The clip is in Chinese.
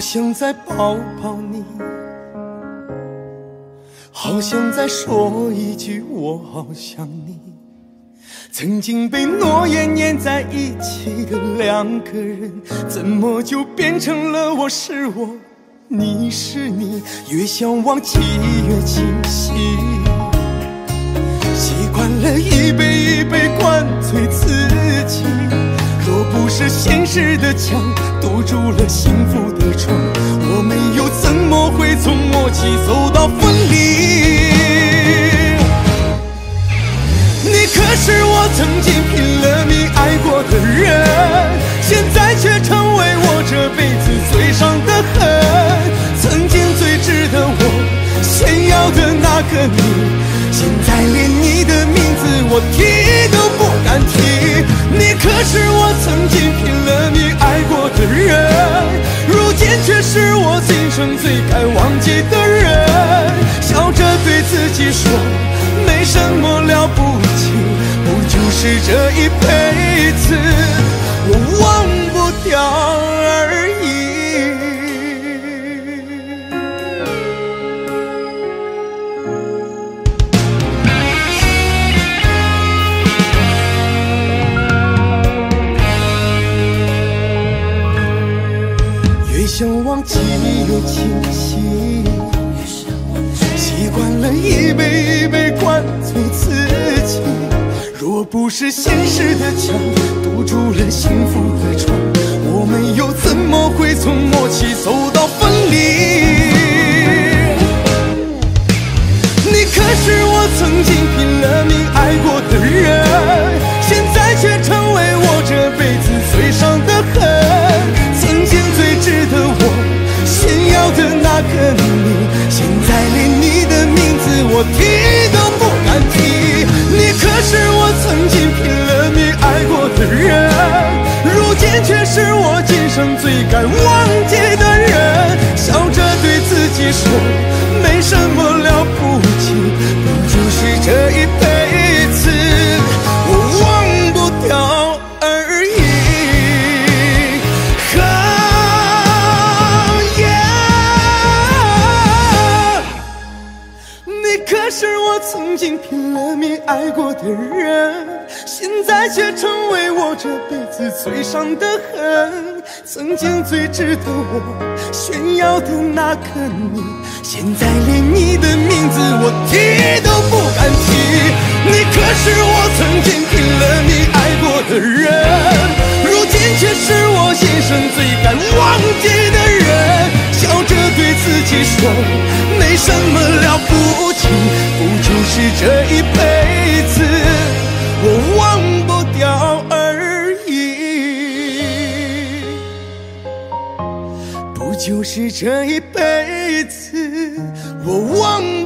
想再抱抱你，好想再说一句我好想你。曾经被诺言粘在一起的两个人，怎么就变成了我是我，你是你？越想忘记越清晰，习惯了一杯一杯灌醉自己。若不是现实的墙堵住了幸福的窗，我们又怎么会从默契走到分离？你可是我曾经拼了命爱过的人，现在却成为我这辈子最伤的恨。曾经最值得我炫耀的那个你，现在连你的名字我提都不敢提。你可是我曾经拼了命爱过的人，如今却是我今生最该忘记的人。笑着对自己说没什么了不起，不就是这一辈子我忘不掉而已。越想忘记越清晰，习惯了一杯一杯灌醉自己。若不是现实的墙堵住了幸福的窗，我们又怎么会从默契走到分离？你可是我曾经拼了命爱过的人，现在却成为我这辈子最伤的恨。曾经最值得我炫耀的那个你，现在连你的名字我提都不敢提。你可是我曾经拼了命爱过的人，如今却是我今生最该忘记的人。笑着对自己说没什么了不起，不就是这一辈子我忘不掉而已。你可是我曾经拼了命爱过的人，现在却成为我这辈子最伤的恨。曾经最值得我炫耀的那个你，现在连你的名字我提都不敢提。你可是我曾经拼了命爱过的人，如今却是我今生最该忘记的人。笑着对自己说没什么了不起，不就是这一辈子我忘不掉而已，不就是这一辈子我忘